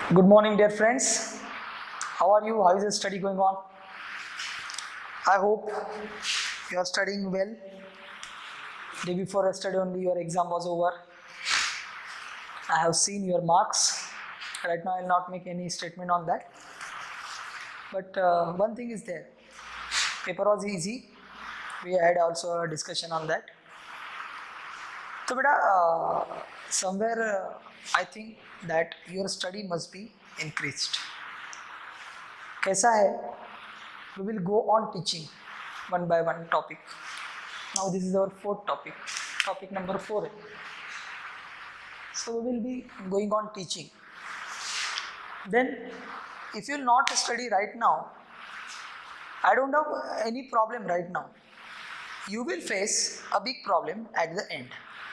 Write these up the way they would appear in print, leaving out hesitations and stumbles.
Good morning, dear friends. How are you? How is the study going on? I hope you are studying well. Day before yesterday only your exam was over. I have seen your marks. Right now I will not make any statement on that. But one thing is there. Paper was easy. We had also a discussion on that. So beta, somewhere I think that your study must be increased. कैसा है? We will go on teaching one by one topic. Now this is our fourth topic. Topic number 4 है. So we will be going on teaching. Then if you will not study right now, I don't have any problem right now. You will face a big problem at the end.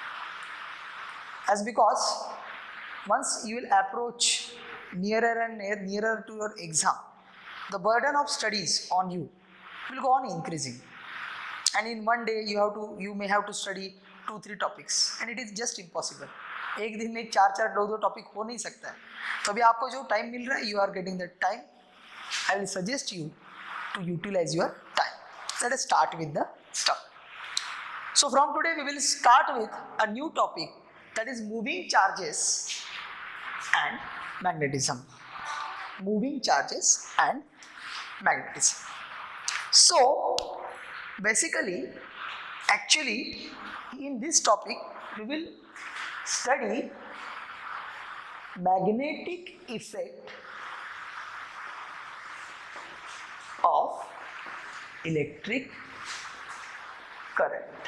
As because once you will approach nearer and nearer to your exam, the burden of studies on you will go on increasing. And in one day you may have to study 2-3 topics, and it is just impossible. एक दिन में 4-4 2 topic हो नहीं सकता है. तो अभी आपको जो टाइम मिल रहा है, you are getting that time. I will suggest you to utilize your time. Let us start with the stuff. So from today we will start with a new topic, that is moving charges and magnetism. Moving charges and magnetism. So basically, actually in this topic we will study magnetic effect of electric current.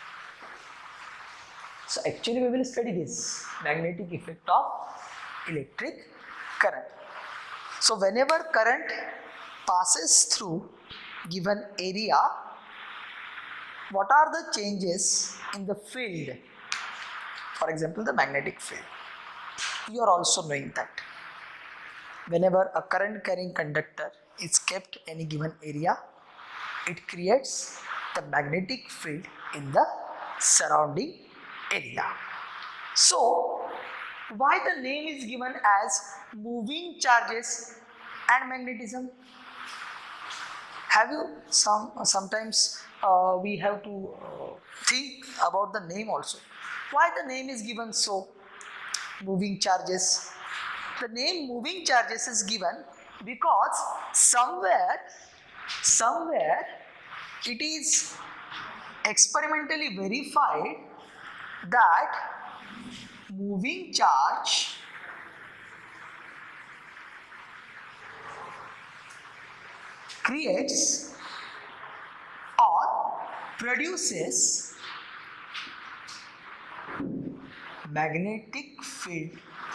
So actually we will study this magnetic effect of electric current. So whenever current passes through given area, what are the changes in the field? For example, the magnetic field. You are also knowing that whenever a current carrying conductor is kept in any given area, it creates the magnetic field in the surrounding area. So why the name is given as moving charges and magnetism? Have you sometimes we have to think about the name also. Why the name is given so? Moving charges. The name moving charges is given because somewhere it is experimentally verified that moving charge creates or produces magnetic field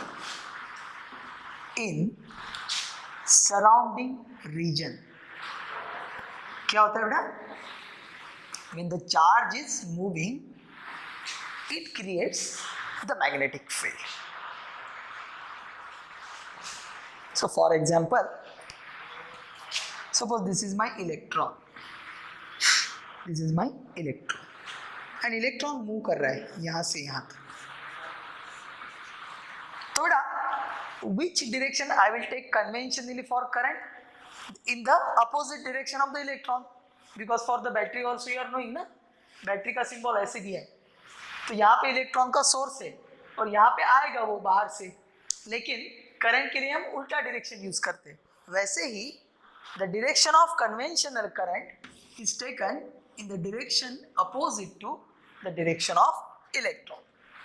in surrounding region. क्या होता है बेटा? When the charge is moving, it creates the magnetic field. So for example, suppose this is my electron. This is my electron. An electron move कर रहा है यहाँ से यहाँ तक. तो बेटा, which direction I will take conventionally for current? In the opposite direction of the electron. Because for the battery also you are knowing ना, बैटरी का सिंबल ऐसे दिया है. तो यहाँ पे इलेक्ट्रॉन का सोर्स है और यहाँ पे आएगा वो बाहर से, लेकिन करंट के लिए हम उल्टा डायरेक्शन यूज करते हैं. वैसे ही the direction of conventional current is taken in the direction opposite to the direction of electron.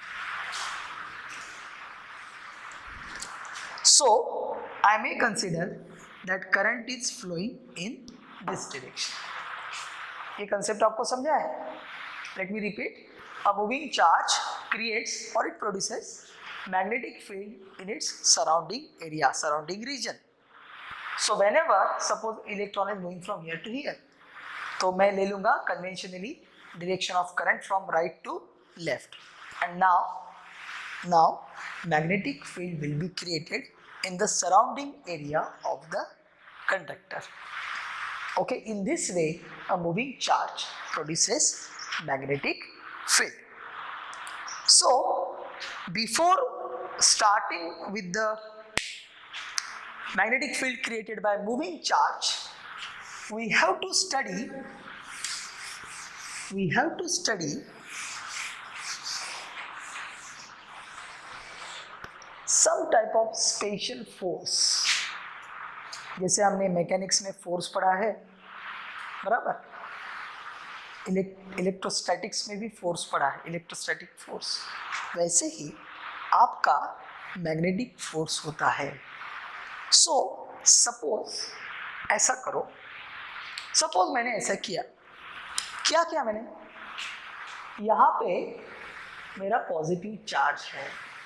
So I may consider that current is flowing in this direction. ये concept आपको समझा है? Let me repeat. A moving charge creates or it produces magnetic field in its surrounding area, surrounding region. So whenever suppose electron is going from here to here, तो मैं ले लूँगा conventionally direction of current from right to left, and now magnetic field will be created in the surrounding area of the conductor. Okay, in this way a moving charge produces magnetic field. So before starting with the magnetic field created by moving charge, we have to study some type of special force. जैसे हमने mechanics में force पढ़ा है, बराबर, electrostatics में भी force पढ़ा है, इलेक्ट्रोस्टैटिक फोर्स, वैसे ही आपका मैग्नेटिक फोर्स होता है. सो सपोज ऐसा करो, सपोज मैंने ऐसा किया, क्या किया मैंने, यहाँ पे मेरा पॉजिटिव चार्ज है.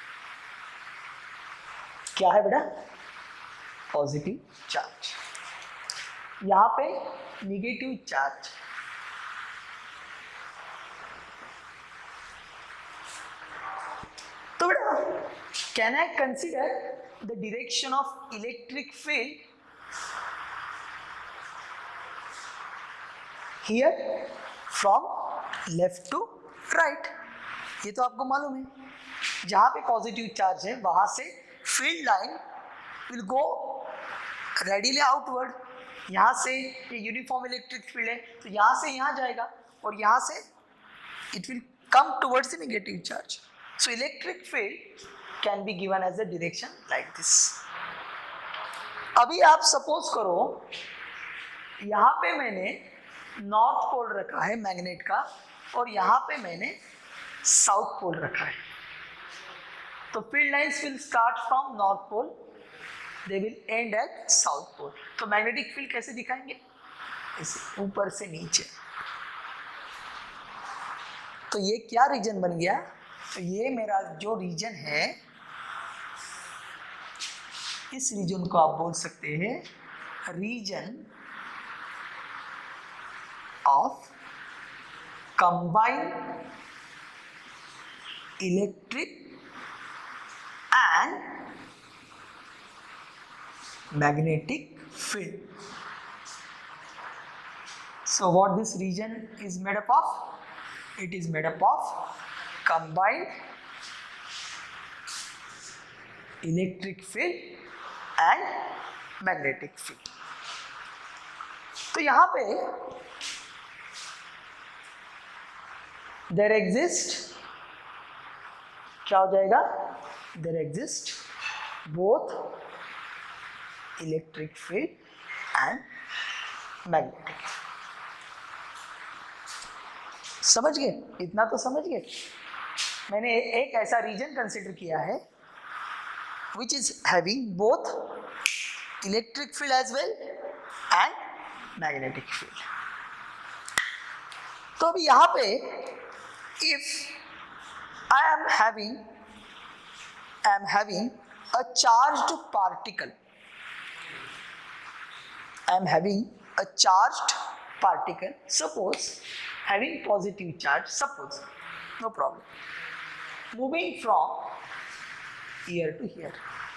क्या है बेटा? Positive charge. यहाँ पे निगेटिव चार्ज. तो बेटा can I consider the direction of electric field here from left to right? ये तो आपको मालूम है, जहां पे पॉजिटिव चार्ज है वहां से field line will go readily outward. यहाँ से ये यूनिफॉर्म इलेक्ट्रिक फील्ड है तो यहाँ से यहाँ जाएगा और यहाँ से it will come towards the negative charge. So electric field can be given as the direction like this. अभी आप सपोज करो यहाँ पे मैंने नॉर्थ पोल रखा है मैग्नेट का और यहाँ पे मैंने साउथ पोल रखा है. तो field lines will start from north pole, they will end at south pole. तो मैग्नेटिक फील्ड कैसे दिखाएंगे? ऐसे ऊपर से नीचे. तो ये क्या रीजन बन गया? तो ये मेरा जो रीजन है, इस रीजन को आप बोल सकते हैं region of combined electric and magnetic field. So what this region is made up of? It is made up of combined electric field and magnetic field. तो यहाँ पे there exist, क्या हो जाएगा? There exist both electric field and magnetic field. समझ गए? इतना तो समझ गए. मैंने एक ऐसा रीजन कंसिडर किया है which is having both electric field as well and magnetic field. तो अभी यहाँ पे if I am having a charged particle. I am having a charged particle. Suppose having positive charge. Suppose, no problem. Moving from here to here.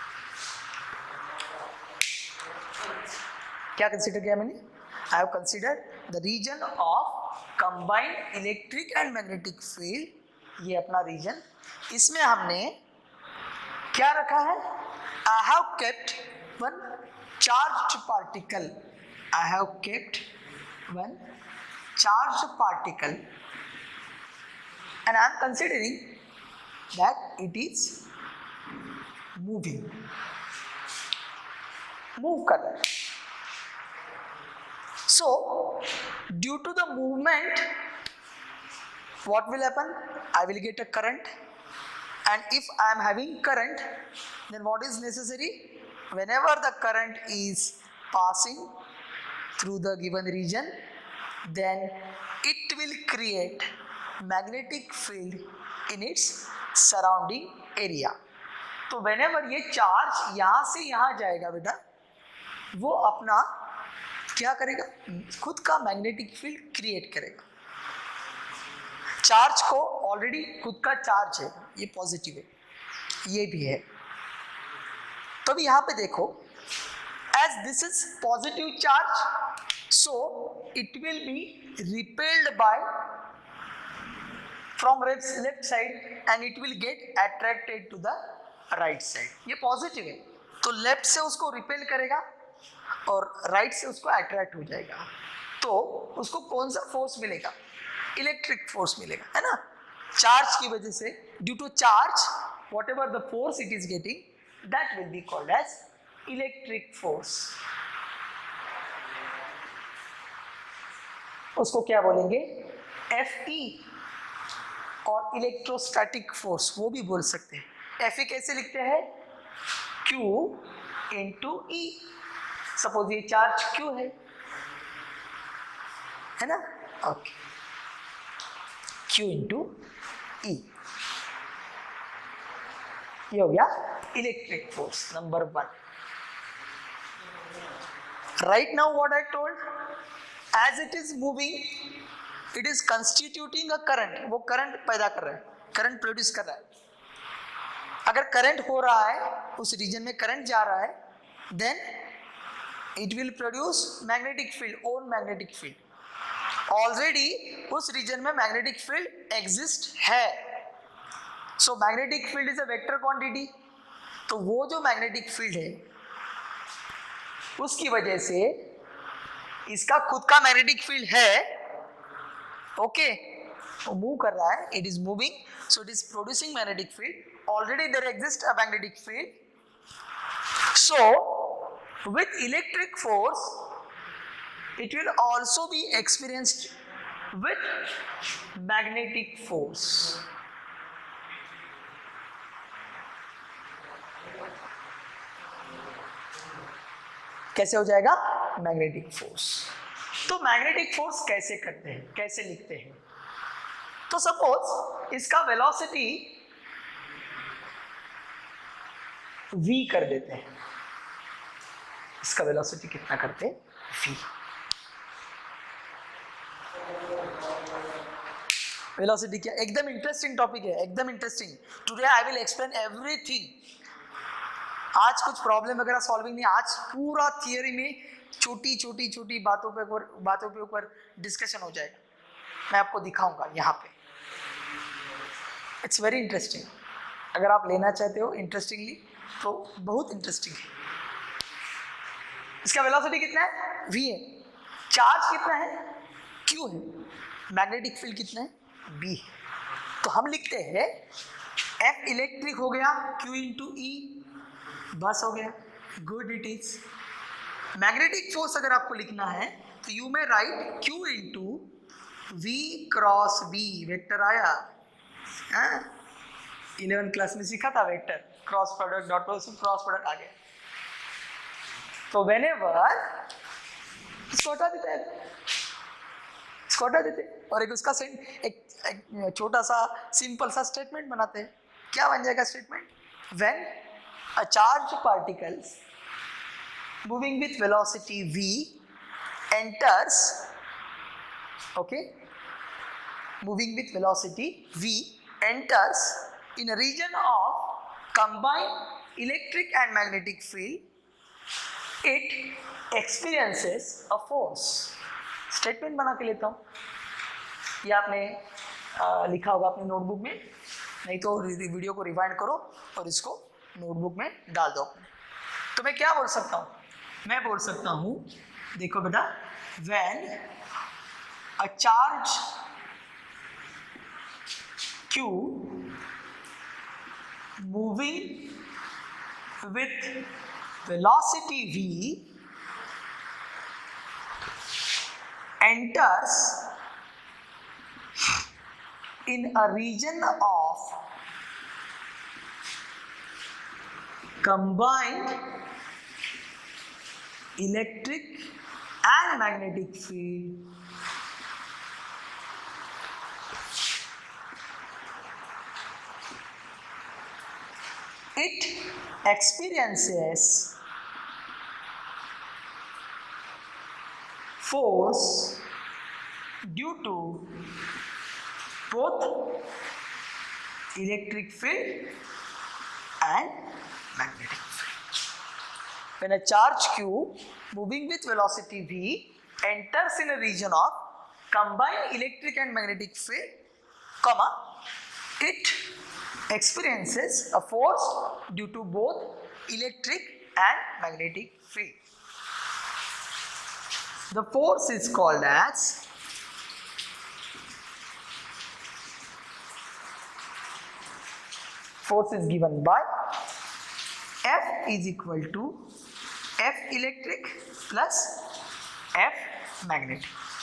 क्या consider किया मैंने? I have considered the region of combined electric and magnetic field. ये अपना region. इसमें हमने क्या रखा है? I have kept one charged particle. I have kept one charged particle, and I am considering that it is moving. Move कर रहा है. So, due to the movement, what will happen? I will get a current. And if I am having current, then what is necessary? Whenever the current is passing through the given region, then it will create magnetic field in its surrounding area. तो whenever ये charge यहाँ से यहाँ जाएगा बेटा, वो अपना क्या करेगा? खुद का मैग्नेटिक फील्ड क्रिएट करेगा. चार्ज को ऑलरेडी खुद का चार्ज है, ये पॉजिटिव है, ये भी है. तो अभी यहाँ पे देखो, as this is positive charge, so it will be repelled by from left side and it will get attracted to the right side. ये पॉजिटिव है. तो लेफ्ट से उसको रिपेल करेगा और राइट से उसको अट्रैक्ट हो जाएगा, तो उसको कौन सा फोर्स मिलेगा? इलेक्ट्रिक फोर्स मिलेगा, है ना? चार्ज की वजह से, due to charge whatever the force it is getting, that will be called as electric force. उसको क्या बोलेंगे? Fe। और इलेक्ट्रोस्टैटिक फोर्स वो भी बोल सकते हैं। Fe कैसे लिखते हैं? Q into E। सपोज ये चार्ज Q है ना? ओके, Q इंटू E, ये हो गया electric force number 1। Right now what I told, as it is moving it is constituting a current. वो करंट पैदा कर रहा है, करंट प्रोड्यूस कर रहा है। अगर करंट हो रहा है, उस रीजन में करंट जा रहा है, then it will produce magnetic field, own magnetic field. Already उस रीजन में मैग्नेटिक फील्ड एग्जिस्ट है, so magnetic field is a vector quantity. तो वो जो मैग्नेटिक फील्ड है उसकी वजह से इसका खुद का मैग्नेटिक फील्ड है, ओके, वो मूव कर रहा है, it is moving, so it is producing magnetic field. Already there exist a magnetic field, so with electric force it will also be experienced with magnetic force। कैसे हो जाएगा? Magnetic force. तो magnetic force कैसे करते हैं, कैसे लिखते हैं? तो सपोज इसका वेलोसिटी v कर देते हैं। इसका वेलोसिटी कितना करते हैं? v। वेलोसिटी क्या? एकदम इंटरेस्टिंग टॉपिक है, एकदम interesting. Today I will explain everything. आज कुछ प्रॉब्लम वगैरह सॉल्विंग नहीं, आज पूरा थियरी में छोटी छोटी छोटी बातों पे ऊपर डिस्कशन हो जाएगा। मैं आपको दिखाऊंगा यहाँ पे। It's very interesting. अगर आप लेना चाहते हो इंटरेस्टिंगली तो बहुत इंटरेस्टिंग है। इसका वेलोसिटी कितना है? v है। चार्ज कितना है? q है। मैग्नेटिक फील्ड कितना है? b है। तो हम लिखते हैं F इलेक्ट्रिक हो गया q इंटू ई, बस हो गया, good it is. Magnetic force अगर आपको लिखना है तो you may write q into v cross b। Vector आया, 11th क्लास में सीखा था vector, cross product, dot product, cross product आ गया। तो व्हेनेवर इसको हटा देते हैं, इसको हटा देते और एक उसका एक छोटा सा सिंपल सा स्टेटमेंट बनाते हैं। क्या बन जाएगा statement? When a charged particles moving with velocity v enters, okay, moving with velocity v enters in a region of combined electric and magnetic field, it experiences a force। Statement बना के लेता हूँ, ये आपने लिखा होगा अपने नोटबुक में, नहीं तो वीडियो को रिवाइंड करो और इसको नोटबुक में डाल दो। तो मैं क्या बोल सकता हूँ? मैं बोल सकता हूँ, देखो बेटा, when a charge q moving with velocity v enters in a region of combined electric and magnetic field, it experiences force due to both electric field and magnetic field. When a charge q moving with velocity v enters in a region of combined electric and magnetic field, comma, it experiences a force due to both electric and magnetic field. The force is called as force is given by F is equal to F electric plus F magnetic.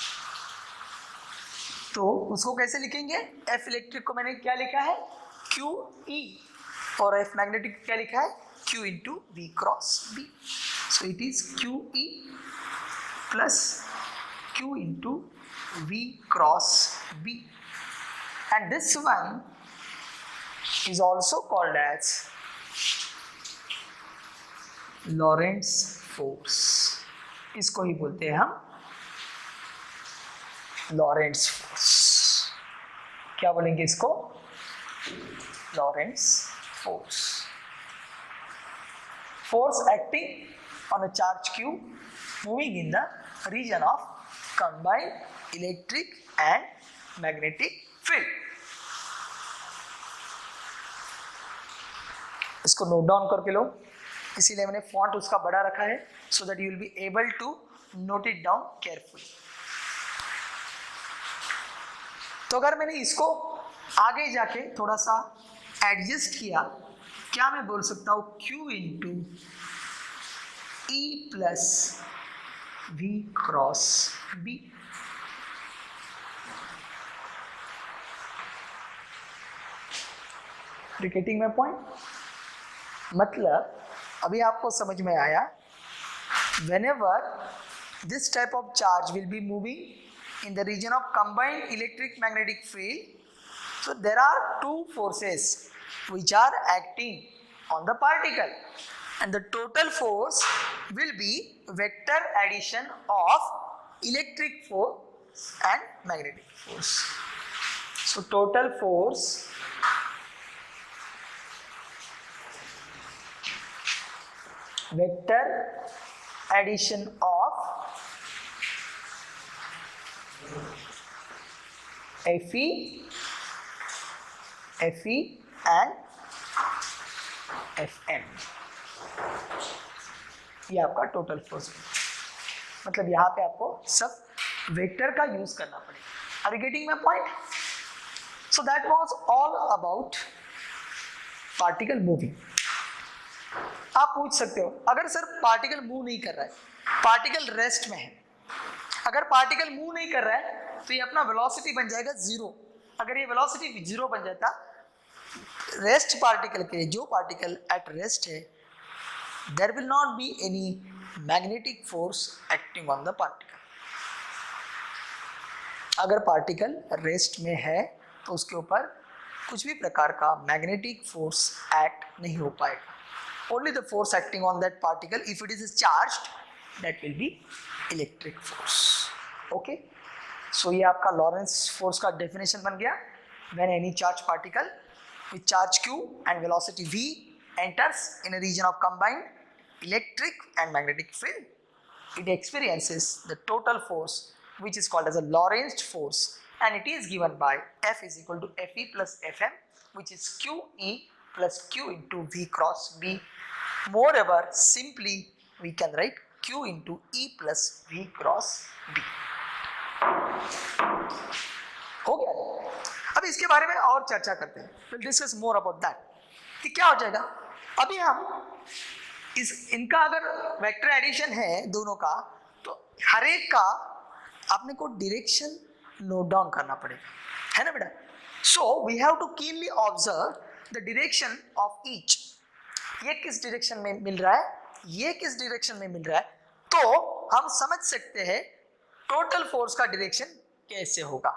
तो उसको कैसे लिखेंगे? F electric को मैंने क्या लिखा है? QE और F मैग्नेटिक क्या लिखा है? Q into V cross B. So it is QE plus Q into V cross B. And this one is also called as Lorentz force. इसको ही बोलते हैं हम लॉरेंट्स फोर्स. क्या बोलेंगे इसको? Lorentz force. Force acting on a charge q moving in the region of combined electric and magnetic field. इसको note down करके लो, इसीलिए मैंने फॉन्ट उसका बड़ा रखा है so that you will be able to note it down carefully. तो अगर मैंने इसको आगे जाके थोड़ा सा एडजस्ट किया, क्या मैं बोल सकता हूं? Q into E plus V cross B. Getting my point? मतलब अभी आपको समझ में आया, whenever this type of charge will be moving in the region of combined electric magnetic field, so there are two forces which are acting on the particle, and the total force will be vector addition of electric force and magnetic force. So total force vector addition of FE and FM, ये आपका total force. मतलब यहाँ पे आपको सब vector का use करना पड़ेगा. Are you getting my point? So that was all about particle moving. आप पूछ सकते हो, अगर सर पार्टिकल मूव नहीं कर रहा है, पार्टिकल रेस्ट में है, अगर पार्टिकल मूव नहीं कर रहा है तो ये अपना वेलोसिटी बन जाएगा जीरो. अगर ये वेलोसिटी जीरो बन जाता, रेस्ट पार्टिकल के लिए, जो पार्टिकल एट रेस्ट है, there will not be any magnetic force acting on the particle. अगर पार्टिकल रेस्ट में है तो उसके ऊपर कुछ भी प्रकार का मैग्नेटिक फोर्स एक्ट नहीं हो पाएगा. Only the force acting on that particle, if it is charged, that will be electric force. Okay, so ये आपका लॉरेंस फोर्स का डेफिनेशन बन गया. When any charged particle with charge q and velocity v enters in a region of combined electric and magnetic field, it experiences the total force which is called as a Lorentz force, and it is given by F is equal to Fe plus Fm, which is QE plus Q into V cross B. Moreover, simply we can write Q into E plus V cross B. हो गया? अब इसके बारे में और चर्चा करते हैं. We'll discuss more about that. कि क्या हो जाएगा? अभी हम इनका अगर वेक्टर एडिशन है दोनों का, तो हर एक का आपने को डायरेक्शन नोट डाउन करना पड़ेगा, है ना बेटा? So we have to keenly observe the direction of each. ये किस डायरेक्शन में मिल रहा है, ये किस डायरेक्शन में मिल रहा है, तो हम समझ सकते हैं टोटल फोर्स का डायरेक्शन कैसे होगा.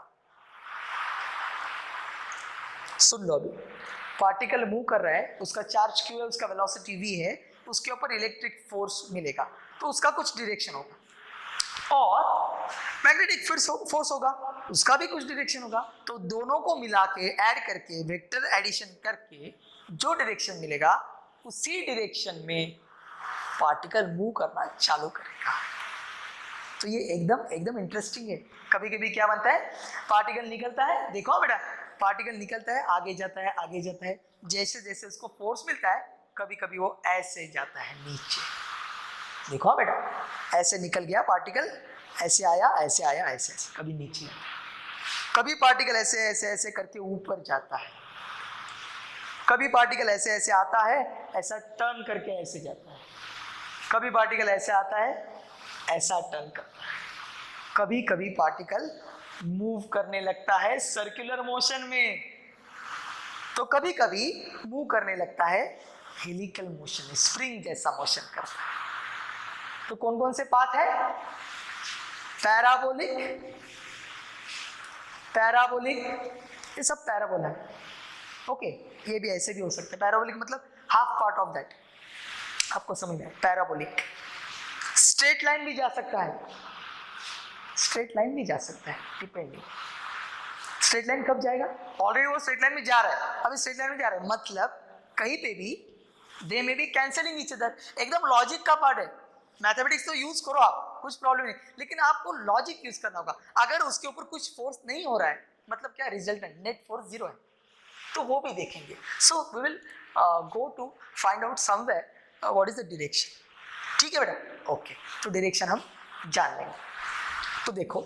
सुन लो, अभी पार्टिकल मूव कर रहा है, उसका चार्ज q है, उसका वेलोसिटी v है, उसके ऊपर इलेक्ट्रिक फोर्स मिलेगा, तो उसका कुछ डायरेक्शन होगा. और मैग्नेटिक फोर्स होगा, उसका भी कुछ डायरेक्शन होगा. तो दोनों को मिला के ऐड करके वेक्टर एडिशन करके जो डायरेक्शन मिलेगा, उसी डायरेक्शन में पार्टिकल मूव करना चालू करेगा. तो ये एकदम इंटरेस्टिंग है. कभी कभी क्या बनता है, पार्टिकल निकलता है, देखो बेटा, पार्टिकल निकलता है, आगे जाता है, आगे जाता है, जैसे जैसे उसको फोर्स मिलता है, कभी कभी वो ऐसे जाता है नीचे। देखो बेटा, ऐसे निकल गया पार्टिकल, ऐसे आया ऐसे आया ऐसे ऐसे, कभी नीचे, कभी पार्टिकल ऐसे ऐसे ऐसे करके ऊपर जाता है, कभी पार्टिकल ऐसे ऐसे आता है, ऐसा टर्न करके ऐसे जाता है, कभी पार्टिकल ऐसे आता है, ऐसा टर्न करता है, कभी कभी पार्टिकल मूव करने लगता है सर्कुलर मोशन में, तो कभी कभी मूव करने लगता है हेलिकल मोशन, स्प्रिंग जैसा मोशन करता है। तो कौन कौन से पाथ है? पैराबोलिक, पैराबोलिक, ये सब पैराबोला है। ओके, ये भी ऐसे भी हो सकता है। पैराबोलिक मतलब हाफ पार्ट ऑफ दैट, आपको समझ में? पैराबोलिक। स्ट्रेट लाइन भी जा सकता है, स्ट्रेट लाइन भी जा सकता है, डिपेंडिंग। स्ट्रेट लाइन कब जाएगा? ऑलरेडी वो स्ट्रेट लाइन में जा रहा है, अभी स्ट्रेट लाइन में जा रहा है, मतलब कहीं पे भी they may be cancelling each other. एकदम लॉजिक का पार्ट है। मैथमेटिक्स तो यूज करो आप, कुछ प्रॉब्लम नहीं, लेकिन आपको लॉजिक यूज करना होगा। अगर उसके ऊपर कुछ फोर्स नहीं हो रहा है, मतलब क्या रिजल्टेंट नेट फोर्स 0 है, तो वो भी देखेंगे। So we will go to find out somewhere what is the direction. ठीक है बेटा? ओके, तो डायरेक्शन हम जान लेंगे। तो देखो,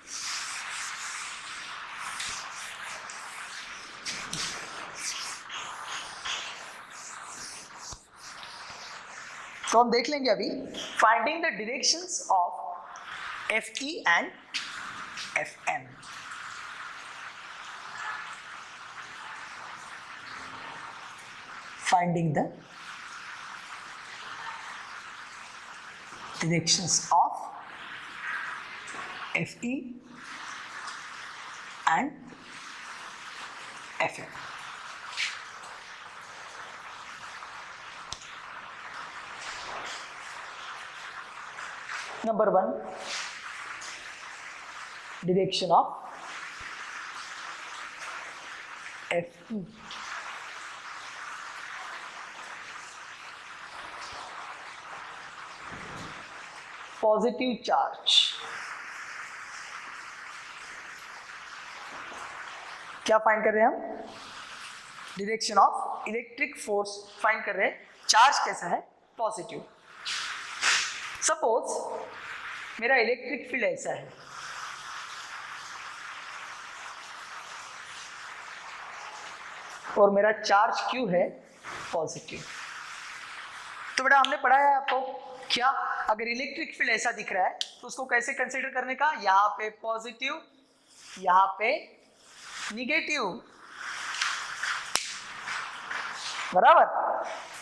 तो हम देख लेंगे अभी finding the directions of FE and FM। Finding the directions of FE and FM. Number 1, direction of FE. Positive charge. क्या फाइंड कर रहे हैं हम? Direction of electric force find कर रहे हैं। चार्ज कैसा है? पॉजिटिव। सपोज मेरा इलेक्ट्रिक फील्ड ऐसा है, और मेरा चार्ज Q है पॉजिटिव। तो बेटा हमने पढ़ा है आपको क्या, अगर इलेक्ट्रिक फील्ड ऐसा दिख रहा है तो उसको कैसे कंसीडर करने का? यहाँ पे पॉजिटिव, यहाँ पे निगेटिव, बराबर।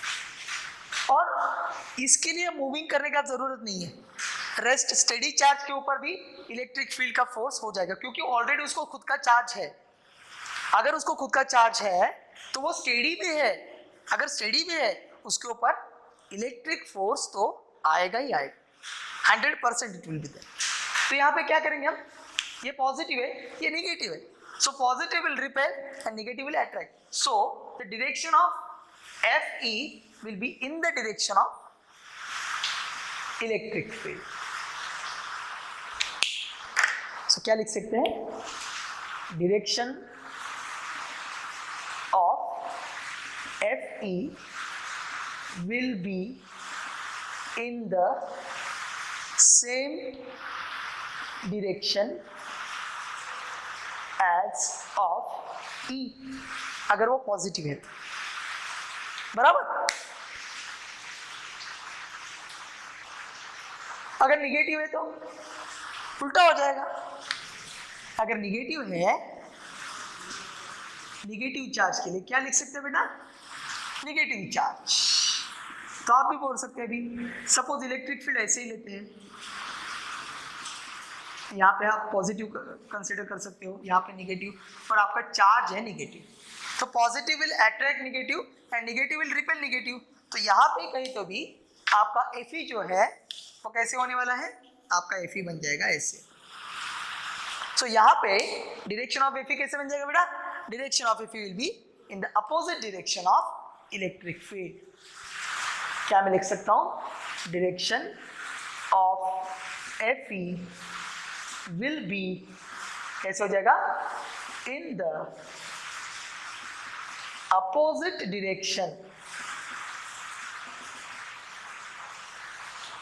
और इसके लिए मूविंग करने का जरूरत नहीं है, रेस्ट स्टेडी चार्ज के ऊपर भी इलेक्ट्रिक फील्ड का फोर्स हो जाएगा, क्योंकि ऑलरेडी उसको खुद का चार्ज है। अगर उसको खुद का चार्ज है तो वो स्टेडी भी है, अगर स्टेडी भी है उसके ऊपर इलेक्ट्रिक फोर्स तो आएगा ही आएगा, 100% इट विल बी देयर। तो यहाँ पे क्या करेंगे हम? ये पॉजिटिव है, ये निगेटिव है, so positive will repel and negative will attract. So the direction of FE will be in the direction of electric field. So क्या लिख सकते हैं? Direction of FE will be in the same direction as of E, अगर वो positive है तो, बराबर। अगर निगेटिव है तो उल्टा हो जाएगा। अगर निगेटिव है, निगेटिव चार्ज के लिए क्या लिख सकते हैं बेटा? Negative charge. तो आप भी बोल सकते हैं अभी, सपोज इलेक्ट्रिक फील्ड ऐसे ही लेते हैं, यहाँ पे आप पॉजिटिव कंसीडर कर सकते हो, यहाँ पे निगेटिव, और आपका चार्ज है निगेटिव, तो positive will attract negative and negative will repel negative. तो यहाँ पे कहीं तो भी आपका Fe जो है वो कैसे होने वाला है? आपका Fe बन जाएगा ऐसे। सो यहाँ पे डायरेक्शन ऑफ Fe कैसे बन जाएगा बेटा? Direction of Fe will be in the opposite direction of electric field. क्या मैं लिख सकता हूँ? Direction of Fe will be कैसे हो जाएगा? in the opposite direction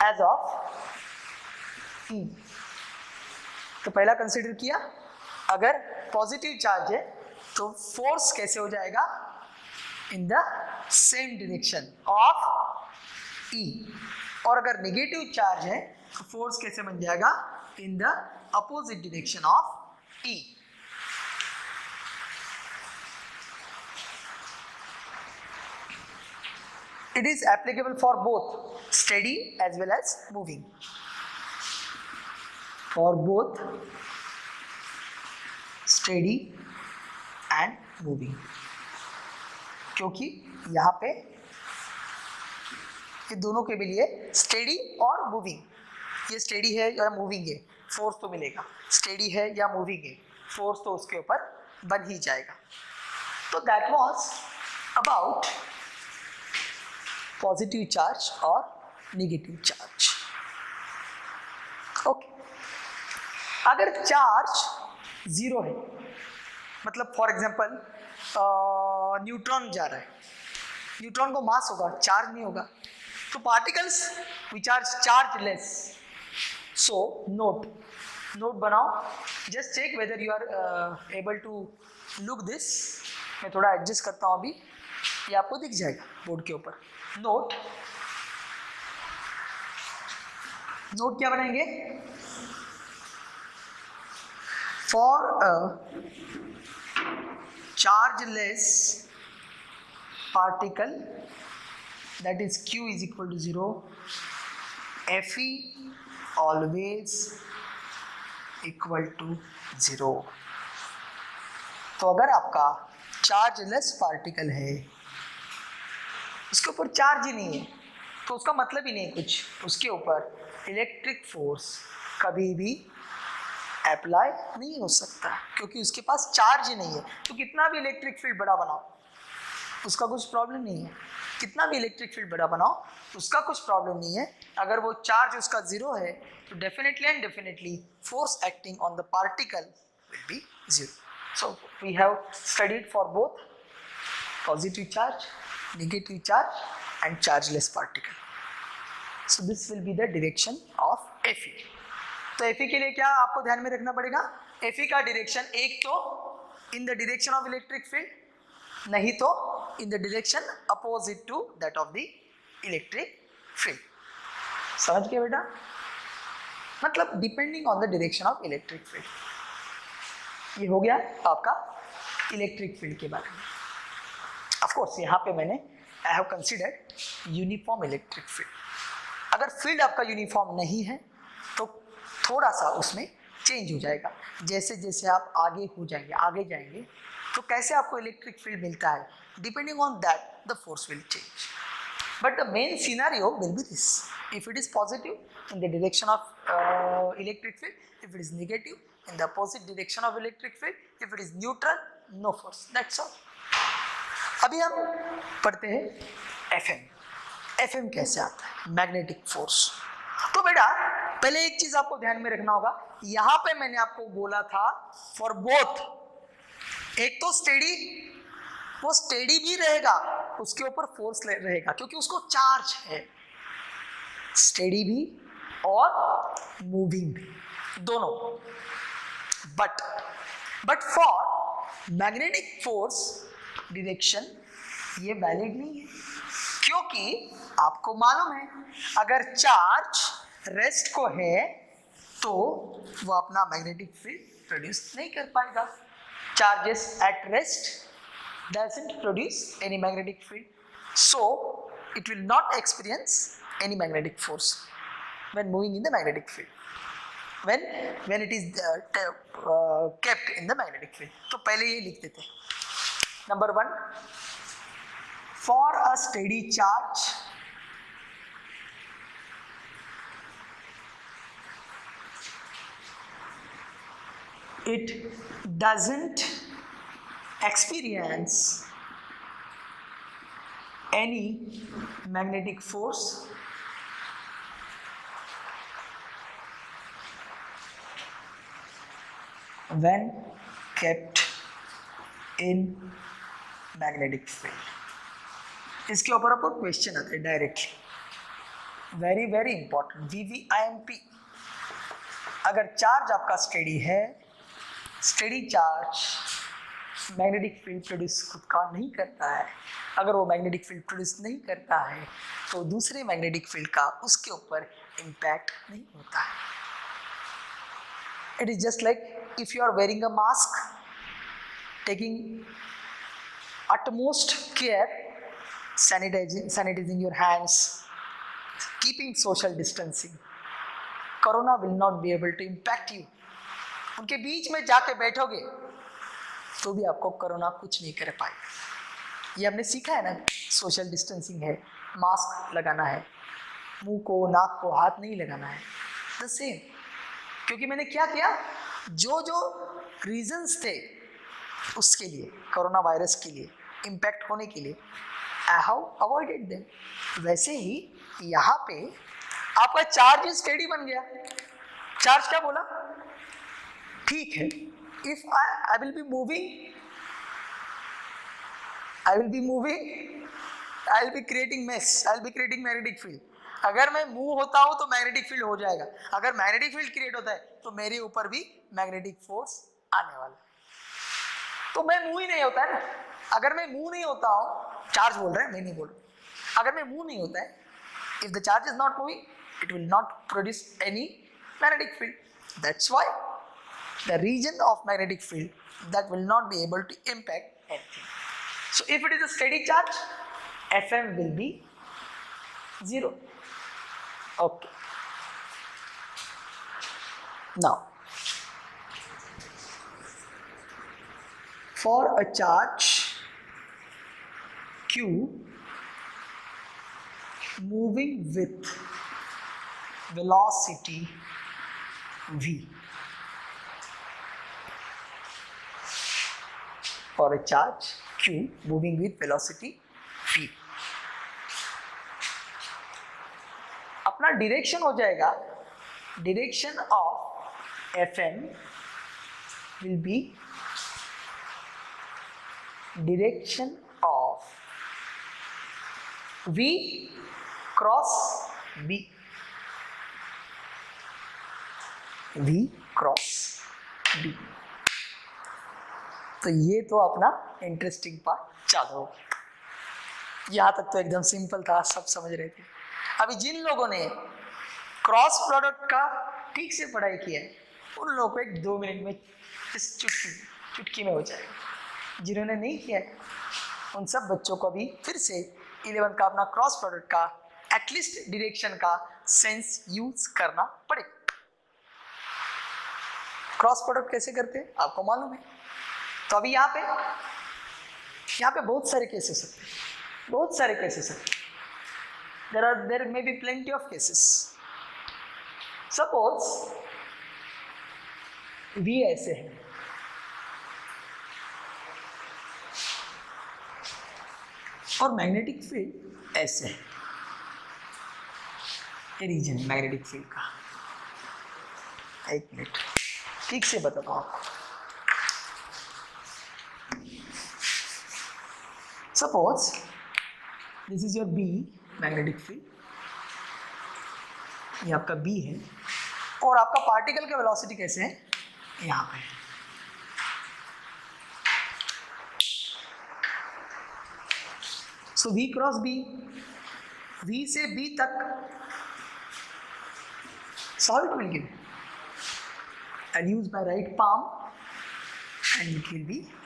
as of E। तो पहला कंसिडर किया, अगर पॉजिटिव चार्ज है तो फोर्स कैसे हो जाएगा, in the same direction of E। और अगर नेगेटिव चार्ज है तो फोर्स कैसे बन जाएगा, in the opposite direction of E। It is applicable for both steady as well as moving. For both steady and moving, क्योंकि यहाँ पे ये दोनों के लिए स्टेडी और मूविंग, ये स्टेडी है या मूविंग है, फोर्स तो मिलेगा, स्टेडी है या मूविंग है, फोर्स तो उसके ऊपर बन ही जाएगा। तो that was about positive charge और नेगेटिव चार्ज। ओके, अगर चार्ज जीरो है, मतलब फॉर एग्जांपल न्यूट्रॉन जा रहा है, न्यूट्रॉन को मास होगा, चार्ज नहीं होगा, तो particles which are chargeless, so note बनाओ, just check whether you are able to look this. मैं थोड़ा एडजस्ट करता हूँ अभी, ये आपको दिख जाएगा बोर्ड के ऊपर। नोट क्या बनाएंगे, for a chargeless particle that is q is equal to 0, Fe always equal to 0। तो अगर आपका चार्जलेस पार्टिकल है, उसके ऊपर चार्ज ही नहीं है, तो उसका मतलब ही नहीं कुछ, उसके ऊपर इलेक्ट्रिक फोर्स कभी भी अप्लाई नहीं हो सकता, क्योंकि उसके पास चार्ज ही नहीं है। तो कितना भी इलेक्ट्रिक फील्ड बड़ा बनाओ उसका कुछ प्रॉब्लम नहीं है, कितना भी इलेक्ट्रिक फील्ड बड़ा बनाओ उसका कुछ प्रॉब्लम नहीं है। अगर वो चार्ज उसका जीरो है तो definitely and definitely force acting on the particle will be zero. So we have studied for both positive charge, negative charge and chargeless particle. So this will be the direction of Fe. तो Fe के लिए क्या आपको ध्यान में रखना पड़ेगा, Fe का डायरेक्शन एक तो in the direction of electric field, नहीं तो in the direction opposite to that of the electric field. समझ गए बेटा, मतलब depending on the direction of electric field. ये हो गया आपका इलेक्ट्रिक फील्ड के बारे में। ऑफ कोर्स यहाँ पे मैंने I have considered uniform electric field. अगर फील्ड आपका यूनिफॉर्म नहीं है तो थोड़ा सा उसमें चेंज हो जाएगा, जैसे जैसे आप आगे जाएंगे तो कैसे आपको इलेक्ट्रिक फील्ड मिलता है, depending on that the force will change. But the main scenario will be this, if it is positive in the direction of electric field, if it is negative in the opposite direction of electric field, if it is neutral no force, that's all. अभी हम पढ़ते हैं FM कैसे आता है, magnetic force. तो बेटा पहले एक चीज आपको ध्यान में रखना होगा, यहां पे मैंने आपको बोला था फॉर बोथ, एक तो स्टेडी, वो स्टेडी भी रहेगा, उसके ऊपर फोर्स रहेगा क्योंकि उसको चार्ज है, स्टेडी भी और मूविंग भी दोनों। But for magnetic force direction ये वैलिड नहीं है, क्योंकि आपको मालूम है अगर चार्ज रेस्ट को है तो वो अपना मैग्नेटिक फील्ड प्रोड्यूस नहीं कर पाएगा। Charges at rest doesn't produce any magnetic field, so it will not experience any magnetic force when moving in the magnetic field, when it is kept in the magnetic field। तो पहले ये लिख देते हैं। Number 1, for a steady charge it doesn't experience any magnetic force when kept in magnetic field. इसके ऊपर आपको question आता है directly, very very important, VVIMP। अगर चार्ज आपका स्टेडी है, steady charge magnetic field produce खुद का नहीं करता है। अगर वो मैग्नेटिक फील्ड प्रोड्यूस नहीं करता है तो दूसरे मैग्नेटिक फील्ड का उसके ऊपर इम्पैक्ट नहीं होता है। It is just like if you are wearing a mask, taking utmost care, sanitizing your hands, keeping social distancing, corona will not be able to impact you। उनके बीच में जाके बैठोगे तो भी आपको कोरोना कुछ नहीं कर पाएगा। ये हमने सीखा है ना, सोशल डिस्टेंसिंग है, मास्क लगाना है, मुंह को नाक को हाथ नहीं लगाना है, द सेम। क्योंकि मैंने क्या किया, जो जो रीजंस थे उसके लिए, कोरोना वायरस के लिए इम्पैक्ट होने के लिए, आई हैव अवॉइडेड देम। वैसे ही यहाँ पे आपका चार्ज स्टेडी बन गया। चार्ज क्या बोला, ठीक है, if I will be moving, I will be creating mess, I will be creating magnetic field. अगर मैं मूव होता हूं तो मैग्नेटिक फील्ड हो जाएगा। अगर मैग्नेटिक फील्ड क्रिएट होता है तो मेरे ऊपर भी मैग्नेटिक फोर्स आने वाला है। तो मैं मूव ही नहीं होता है ना। अगर मैं मूव नहीं होता हूं, चार्ज बोल रहा है, मैं नहीं बोल रहा, अगर मैं मूव नहीं होता है, if the charge is not moving, it will not produce any magnetic field. That's why the region of magnetic field that will not be able to impact anything. So if it is a steady charge, Fm will be 0. Okay. Now, for a charge Q moving with velocity V, for a charge Q moving with velocity V, अपना direction हो जाएगा, direction of Fm will be direction of V cross B, V cross B। तो ये तो अपना interesting part चालू हो गया। यहाँ तक तो एकदम सिंपल था, सब समझ रहे थे। अभी जिन लोगों ने क्रॉस प्रोडक्ट का ठीक से पढ़ाई किया है, उन लोगों को 1-2 मिनट में इस चुटकी में हो जाएगा। जिन्होंने नहीं किया है, उन सब बच्चों को भी फिर से 11 का अपना क्रॉस प्रोडक्ट का एटलीस्ट डायरेक्शन का सेंस यूज करना पड़ेगा। क्रॉस प्रोडक्ट कैसे करते हैं आपको मालूम है। तो अभी यहाँ पे बहुत सारे केसेस होते हैं, बहुत सारे केसेस हैं। There may be plenty of cases. Suppose V ऐसे है, और मैग्नेटिक फील्ड ऐसे है, ये रीजन मैग्नेटिक फील्ड का। एक मिनट ठीक से बताता हूँ आपको। Suppose this is your B magnetic field, ये आपका B है, और आपका पार्टिकल का वेलोसिटी कैसे है, यहाँ पे। So V cross B, V से B तक, so how it will give? I'll use my right palm and it will be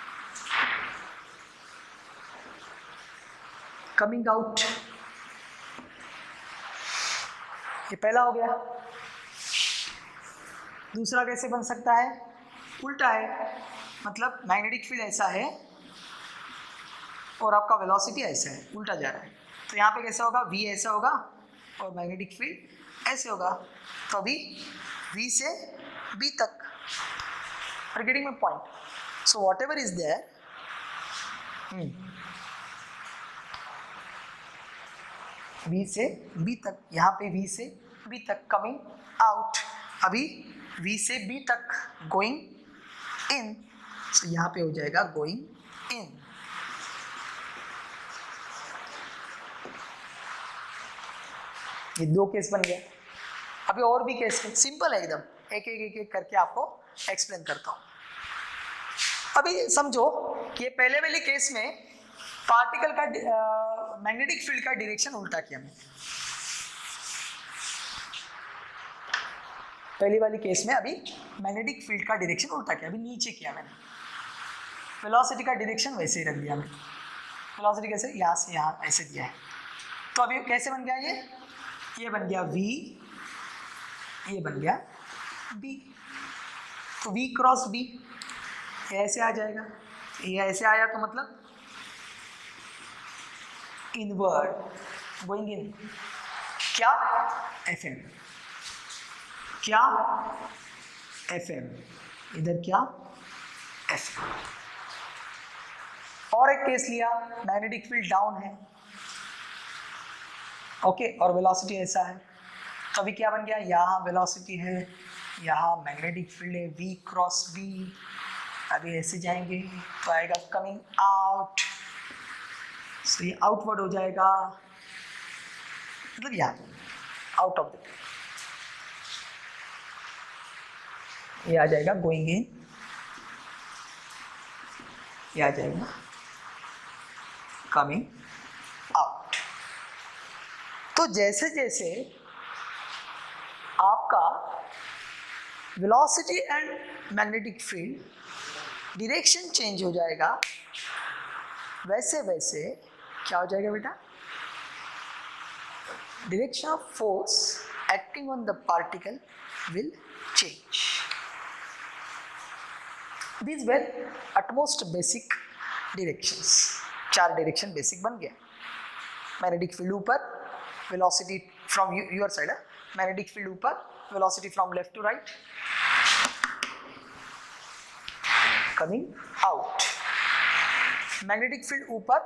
coming out। ये पहला हो गया। दूसरा कैसे बन सकता है, उल्टा है, मतलब मैग्नेटिक फील्ड ऐसा है और आपका वेलोसिटी ऐसा है, उल्टा जा रहा है। तो यहाँ पे कैसा होगा, V ऐसा होगा और मैग्नेटिक फील्ड ऐसे होगा। तो अभी V से B तक, are getting my point. So whatever is there, V से B तक, यहाँ पे V से B तक कमिंग आउट, अभी V से B तक गोइंग इन, तो यहाँ पे हो जाएगा गोइंग इन। ये 2 केस बन गया। अभी और भी केस है, सिंपल है एकदम, एक करके आपको एक्सप्लेन करता हूँ। अभी समझो कि ये पहले वाले केस में पार्टिकल का मैग्नेटिक फील्ड का डायरेक्शन उल्टा किया मैंने। पहली वाली केस में अभी मैग्नेटिक फील्ड का डायरेक्शन उल्टा किया, अभी नीचे किया मैंने। वेलोसिटी का डायरेक्शन वैसे ही रख दिया मैंने। वेलोसिटी कैसे, यहाँ से यहाँ ऐसे दिया है। तो अभी कैसे बन गया ये बन गया v, ये बन गया b। तो v क्रॉस b ऐसे आ जाएगा। ये ऐसे आया तो मतलब इनवर्ड गोइंग इन क्या fm, क्या fm, इधर क्या fm। और एक केस लिया, मैग्नेटिक फील्ड डाउन है, ओके, और वेलोसिटी ऐसा है। तो अभी क्या बन गया, यहाँ वेलोसिटी है, यहाँ मैग्नेटिक फील्ड है v क्रॉस b। अभी ऐसे जाएंगे तो आएगा कमिंग आउट, तो ये आउटवर्ड हो जाएगा, मतलब यहाँ आउट ऑफ द, ये आ जाएगा गोइंग इन, ये आ जाएगा कमिंग आउट। तो जैसे जैसे आपका velocity and magnetic field direction change हो जाएगा, वैसे वैसे क्या हो जाएगा बेटा, direction of force acting on the particle will change. These were utmost basic directions। 4 direction basic बन गया। मैग्नेटिक फील्ड ऊपर, velocity from your side, magnetic field ऊपर, velocity from left to right, coming out. Magnetic field ऊपर,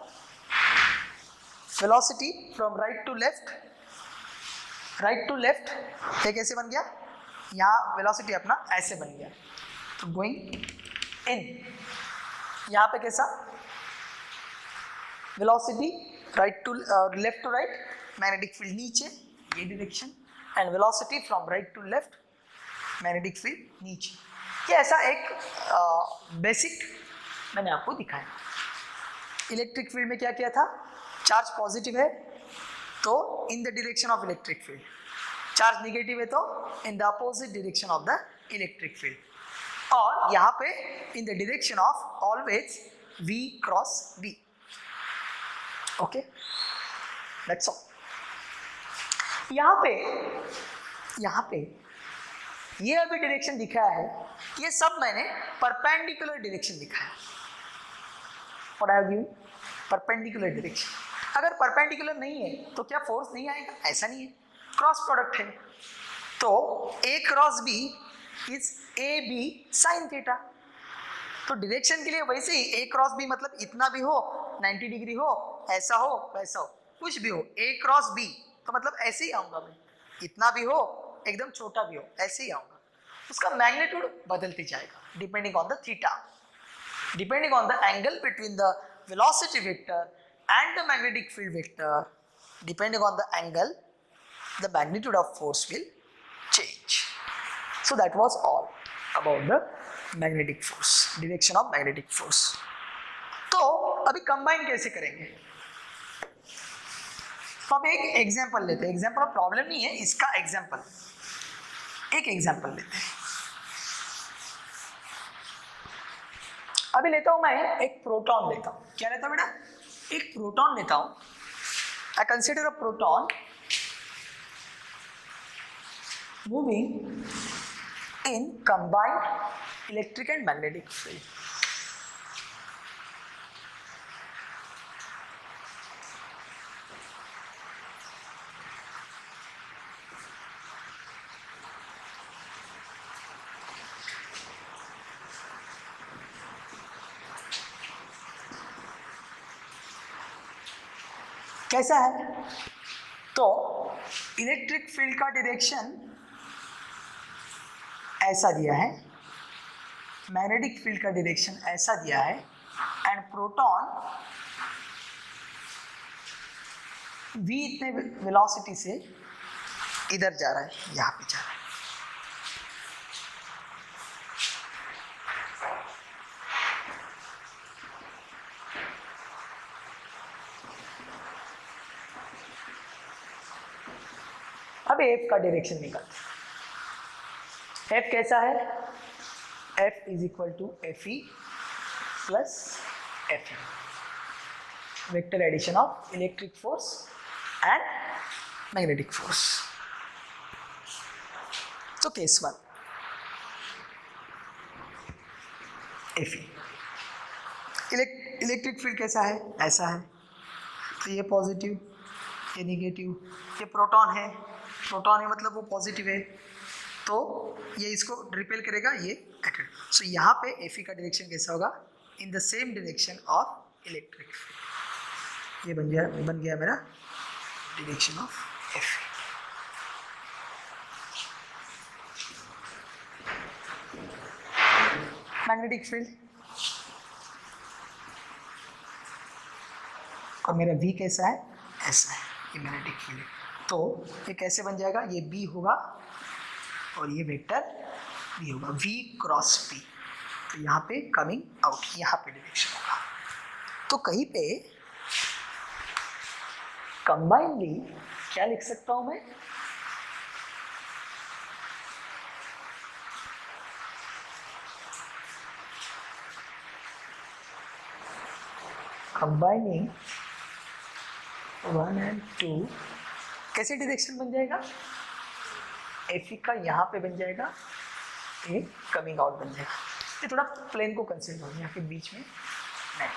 velocity from right to left, right to left. ये कैसे बन गया, यहाँ वेलोसिटी अपना ऐसे बन गया, तो गोइंग इन। यहाँ पे कैसा, velocity right to left to right, magnetic field नीचे, ये direction, and velocity from right to left, magnetic field नीचे। ये ऐसा एक बेसिक मैंने आपको दिखाया। इलेक्ट्रिक फील्ड में क्या किया था, चार्ज पॉजिटिव है तो in the direction of electric field, charge negative है तो in the opposite direction of the electric field, और यहाँ पे in the direction of always v cross b। Okay, let's all. यहाँ पे ये अभी डायरेक्शन दिखाया है, ये सब मैंने परपेंडिकुलर डायरेक्शन दिखाया। What I have given, perpendicular direction. अगर परपेंडिकुलर नहीं है तो क्या फोर्स नहीं आएगा, ऐसा नहीं है, क्रॉस प्रोडक्ट है। तो a cross b is A B sine theta. तो डायरेक्शन के लिए वैसे ही a क्रॉस b मतलब इतना भी हो, 90 डिग्री हो, ऐसा हो, वैसा हो, कुछ भी हो, a क्रॉस b तो मतलब ऐसे ही आऊंगा मैं, इतना भी हो, एकदम छोटा भी हो, ऐसे ही आऊंगा। उसका मैग्नीट्यूड बदलते जाएगा depending on the theta, depending on the angle between the velocity vector and the magnetic field vector, depending on the angle the magnitude of force will change. So that was all about the magnetic force, direction of magnetic force. तो अभी combine कैसे करेंगे, तो अब एक example लेते हैं। Example of problem नहीं है, इसका एग्जांपल, एक एग्जांपल लेते हैं। अभी लेता हूं मैं एक प्रोटॉन लेता हूं। क्या लेता हूं बेटा, एक प्रोटॉन लेता हूं। I consider a proton moving in combined electric and magnetic field. कैसा है, तो इलेक्ट्रिक फील्ड का डायरेक्शन ऐसा दिया है, मैग्नेटिक फील्ड का डायरेक्शन ऐसा दिया है, एंड प्रोटॉन v इतने वेलोसिटी से इधर जा रहा है, यहाँ पे जा रहा है। अब f का डायरेक्शन निकालते हैं। f कैसा है? f is equal to fe plus fm, vector addition of electric force and magnetic force. तो केस 1 fe, इलेक्ट्रिक फील्ड कैसा है? ऐसा है। तो ये पॉजिटिव, ये निगेटिव, ये प्रोटॉन है, प्रोटॉन है मतलब वो पॉजिटिव है, तो ये इसको रिपेल करेगा, ये एटॉम। सो यहाँ पे Fe का डायरेक्शन कैसा होगा? In the same direction of electric field. ये बन गया मेरा direction of Fe। Magnetic field, और मेरा V कैसा है? ऐसा है, ये मैग्नेटिक फील्ड। तो ये कैसे बन जाएगा? ये B होगा और ये वेक्टर B होगा, V क्रॉस P। तो यहाँ पे कमिंग आउट, यहाँ पे डायरेक्शन होगा। तो कहीं पे कंबाइनली क्या लिख सकता हूं मैं? कंबाइनिंग 1 and 2 कैसे डायरेक्शन बन जाएगा? Fe का यहाँ पे बन जाएगा, ये कमिंग आउट बन जाएगा। ये थोड़ा प्लेन को कंसीडर करो, यहाँ के बीच में नेट,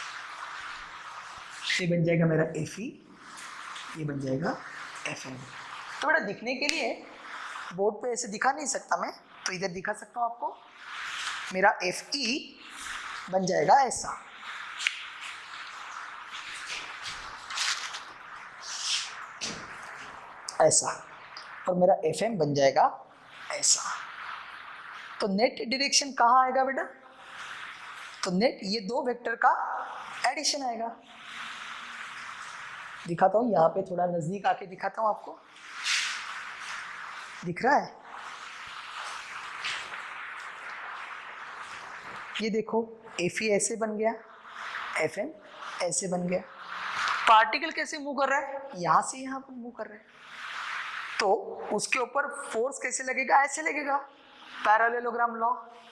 ये बन जाएगा मेरा Fe, ये बन जाएगा Fm। तो बेटा दिखने के लिए बोर्ड पे ऐसे दिखा नहीं सकता मैं, तो इधर दिखा सकता हूँ आपको। मेरा Fe बन जाएगा ऐसा, ऐसा, और मेरा Fm बन जाएगा ऐसा। तो नेट डायरेक्शन कहाँ आएगा बेटा? तो नेट ये दो वेक्टर का एडिशन आएगा। दिखाता हूँ, यहाँ पे थोड़ा नजदीक आके दिखाता हूँ आपको, दिख रहा है? ये देखो, Fe ऐसे बन गया, Fm ऐसे बन गया। पार्टिकल कैसे मूव कर रहा है? यहाँ से यहाँ पर मूव कर रहा है, तो उसके ऊपर फोर्स कैसे लगेगा? ऐसे लगेगा, पैरेललोग्राम लॉ।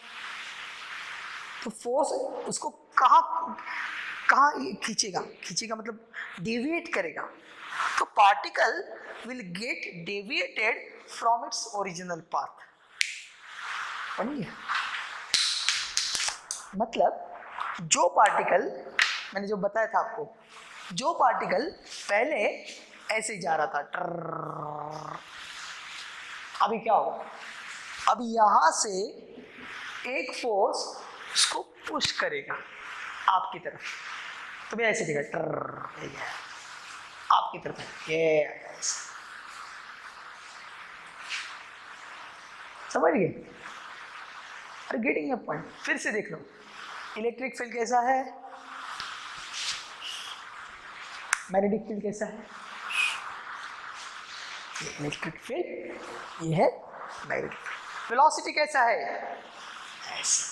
तो फोर्स उसको कहाँ खींचेगा मतलब डेविएट करेगा। तो particle will get deviated from its original path. समझिए? मतलब जो पार्टिकल, मैंने जो बताया था आपको, जो पार्टिकल पहले ऐसे जा रहा था, अभी क्या होगा? अभी यहां से एक फोर्स उसको पुश करेगा आपकी तरफ, तो भी ऐसे देगा, आपकी तरफ, ये समझ गए? अरे गेटिंग अ पॉइंट। फिर से देख लो, इलेक्ट्रिक फील्ड कैसा है, मैग्नेटिक फील्ड कैसा है? इलेक्ट्रिक फील्ड, ये है मैग्नेटिक फील्ड। वेलोसिटी कैसा है? ऐसा।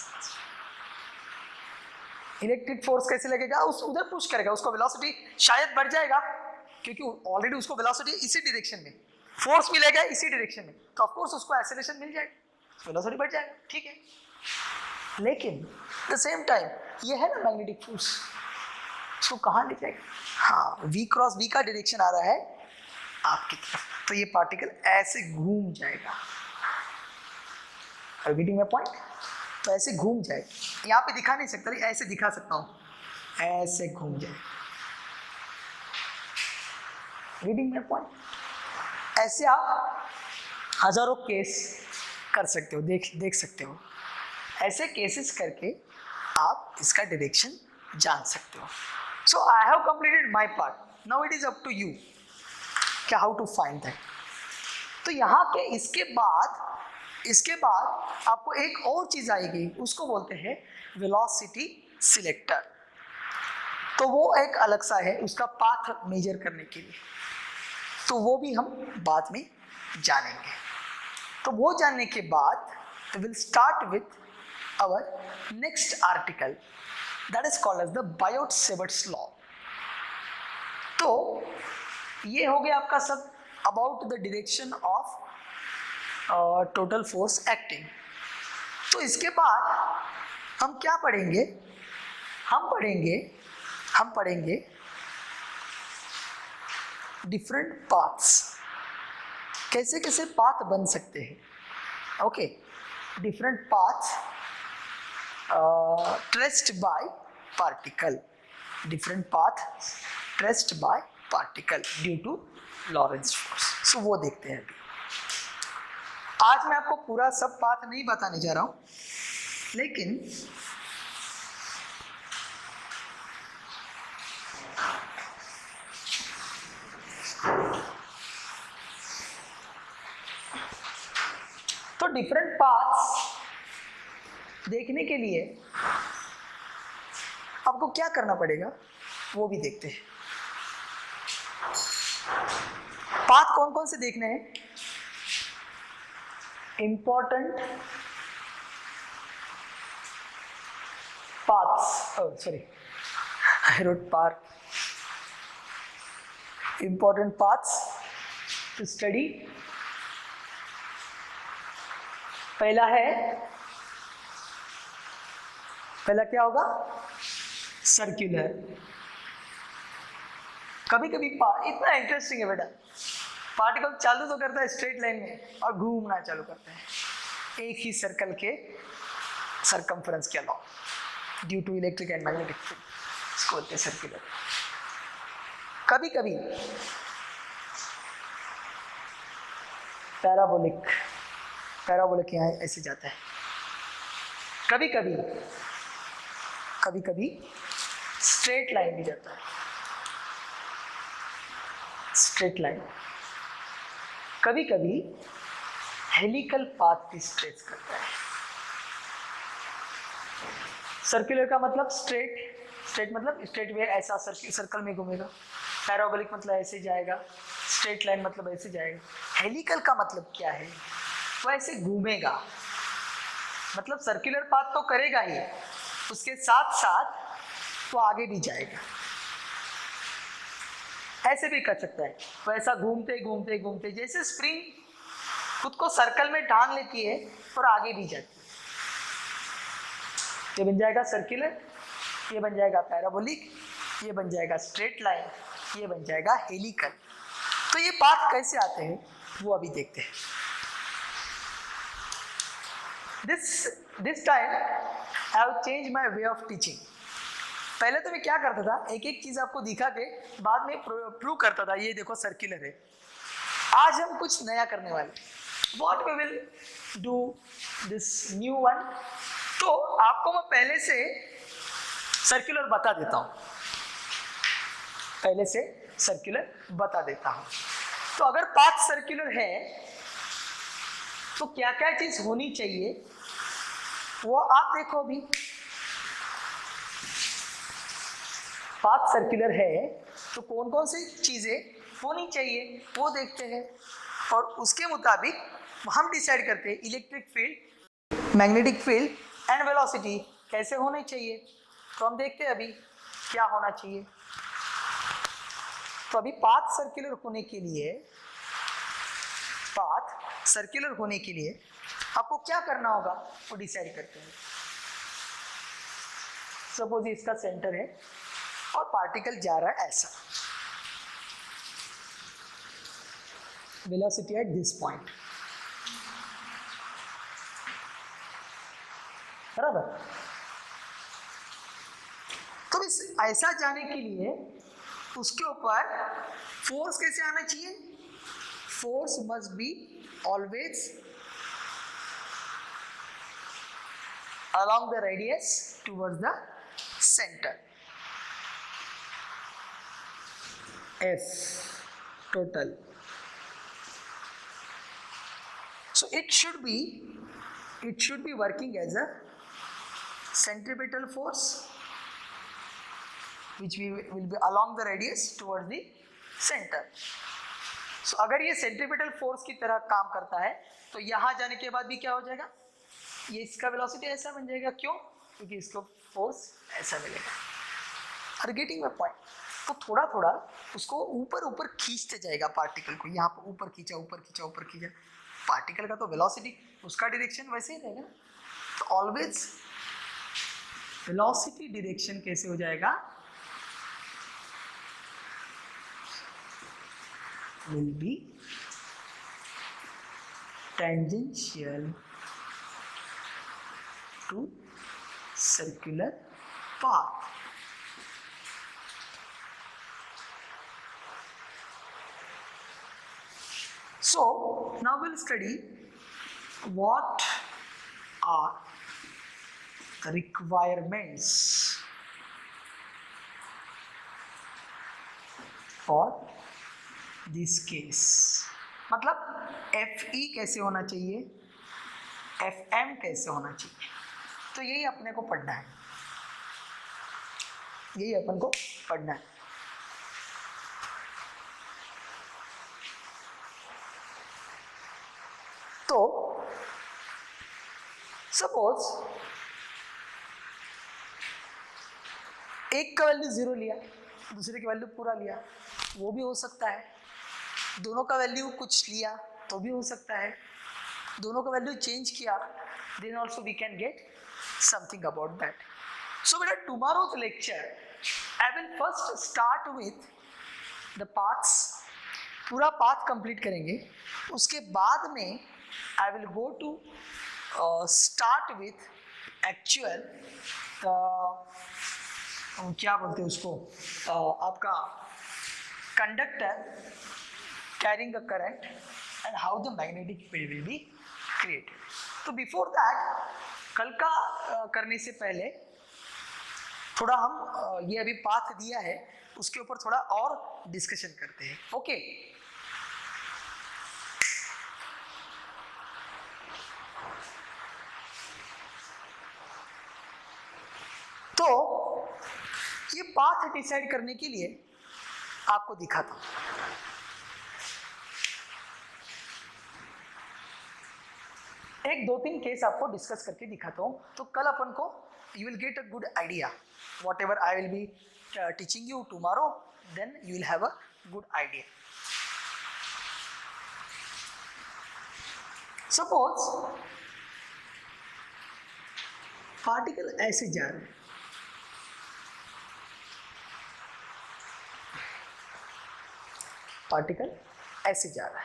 इलेक्ट्रिक फोर्स कैसे लगेगा? उस उधर पुश करेगा, उसको वेलोसिटी शायद बढ़ जाएगा, क्योंकि ऑलरेडी उसको वेलोसिटी इसी डायरेक्शन में, फोर्स मिलेगा इसी डायरेक्शन में, तो ऑफ कोर्स उसको एक्सेलरेशन मिल जाएगा, वेलोसिटी बढ़ जाएगा, ठीक है। लेकिन द सेम टाइम ये है ना मैग्नेटिक फोर्स, इसको कहाँ ले जाएगा? हाँ, V क्रॉस B का डायरेक्शन आ रहा है आपकी तरफ, तो ये पार्टिकल ऐसे घूम जाएगा। Getting my point? तो ऐसे घूम जाए, यहाँ पे दिखा नहीं सकता, ऐसे दिखा सकता हूँ, ऐसे घूम जाए। Getting my point? ऐसे आप हजारों केस कर सकते हो, देख सकते हो। ऐसे केसेस करके आप इसका डायरेक्शन जान सकते हो। So I have completed my part, now it is up to you क्या हाउ टू फाइंड दैट। तो यहाँ के इसके बाद आपको एक और चीज आएगी, उसको बोलते हैं वेलोसिटी सिलेक्टर। तो तो वो एक अलग सा है उसका पाथ मेजर करने के लिए, तो वो भी हम बाद में जानेंगे। तो वो जानने के बाद will start with our next article that is called as the Biot Savart's law. तो ये हो गया आपका सब about the direction of total force acting. तो इसके बाद हम क्या पढ़ेंगे, हम पढ़ेंगे डिफरेंट पाथ्स, कैसे कैसे पाथ बन सकते हैं। Okay, different paths traced by particle, different path traced by particle due to Lorentz force. सो वो देखते हैं अभी। आज मैं आपको पूरा सब पाथ नहीं बताने जा रहा हूं, लेकिन तो डिफरेंट पाथ्स देखने के लिए आपको क्या करना पड़ेगा वो भी देखते हैं। पाथ कौन कौन से देखने हैं? Important paths, oh sorry, I wrote path. Important paths to study. पहला क्या होगा? सर्कुलर। कभी कभी इतना इंटरेस्टिंग है बेटा, पार्टिकल चालू तो करता है स्ट्रेट लाइन में और घूमना चालू करता है एक ही सर्कल के सरकमफ्रेंस के along due to electric and magnetic field, इसको बोलते हैं सर्कुलर। कभी कभी पैराबोलिक यहाँ ऐसे जाता है, कभी कभी स्ट्रेट लाइन भी जाता है, स्ट्रेट लाइन। कभी कभी हेलिकल पाथ भी स्ट्रेच करता है। सर्कुलर का मतलब स्ट्रेट मतलब स्ट्रेट वे ऐसा सर्कल में घूमेगा, पैराबोलिक मतलब ऐसे जाएगा, स्ट्रेट लाइन मतलब ऐसे जाएगा। हेलिकल का मतलब क्या है? वो ऐसे घूमेगा, मतलब सर्कुलर पाथ तो करेगा ही, उसके साथ साथ वो आगे भी जाएगा, ऐसे भी कर सकता है। वो ऐसा घूमते घूमते घूमते जैसे स्प्रिंग खुद को सर्कल में टांग लेती है और आगे भी जाती है। ये बन जाएगा सर्कुलर, ये बन जाएगा पैराबोलिक, ये बन जाएगा स्ट्रेट लाइन, ये बन जाएगा हेलिकल। तो ये पाथ कैसे आते हैं वो अभी देखते हैं। This time I have change my way of teaching. पहले तो मैं क्या करता था, एक एक चीज आपको दिखा के बाद में प्रूव करता था, ये देखो सर्कुलर है। आज हम कुछ नया करने वाले, what we will do this new one. तो आपको मैं पहले से सर्कुलर बता देता हूं, तो अगर पाथ सर्कुलर है तो क्या क्या चीज होनी चाहिए वो आप देखो। अभी पाथ सर्कुलर है तो कौन कौन सी चीजें होनी चाहिए वो देखते हैं, और उसके मुताबिक हम डिसाइड करते हैं electric field, magnetic field and velocity कैसे होने चाहिए। तो हम देखते हैं अभी क्या होना चाहिए। तो अभी पाथ सर्कुलर होने के लिए आपको क्या करना होगा वो डिसाइड करते हैं। सपोज इसका सेंटर है और पार्टिकल जा रहा है ऐसा, वेलोसिटी एट दिस पॉइंट, बराबर। तो इस ऐसा जाने के लिए उसके ऊपर फोर्स कैसे आना चाहिए? Force must be always along the radius towards the center. F total. So it should be working as a centripetal force which will be along the radius towards the center. So अगर ये centripetal force की तरह काम करता है तो यहाँ जाने के बाद भी क्या हो जाएगा, ये इसका वेलोसिटी ऐसा बन जाएगा. क्यों? क्योंकि इसको फोर्स ऐसा मिलेगा. Are getting my point? तो थोड़ा थोड़ा उसको ऊपर ऊपर खींचते जाएगा पार्टिकल को. यहाँ पर ऊपर खींचा ऊपर खींचा ऊपर खींचा. पार्टिकल का तो वेलोसिटी उसका डायरेक्शन वैसे ही रहेगा ना. तो ऑलवेज वेलोसिटी डायरेक्शन कैसे हो जाएगा, will be tangential to circular path. So now we'll study what are the requirements for this case. मतलब FE कैसे होना चाहिए, FM कैसे होना चाहिए. तो यही अपने को पढ़ना है, यही अपन को पढ़ना है. तो सपोज एक का वैल्यू 0 लिया, दूसरे की वैल्यू पूरा लिया, वो भी हो सकता है. दोनों का वैल्यू कुछ लिया तो भी हो सकता है. दोनों का वैल्यू चेंज किया, then also we can get something about that. So बेटा tomorrow's lecture I will first start with the paths. पूरा पाथ कंप्लीट करेंगे. उसके बाद में I will go to start with actual क्या बोलते हैं उसको, आपका conductor carrying a current and how the magnetic field will be created. तो before that, कल का करने से पहले थोड़ा हम ये अभी पाथ दिया है उसके ऊपर थोड़ा और डिस्कशन करते हैं. ओके तो ये पाथ डिसाइड करने के लिए आपको दिखाता हूं. एक 2-3 केस आपको डिस्कस करके दिखाता हूं. तो कल अपन को you will get a good idea. Whatever I will be teaching you tomorrow, then you will have a good idea. Suppose particle ऐसे जा रहे हैं, पार्टिकल ऐसे जा रहा है.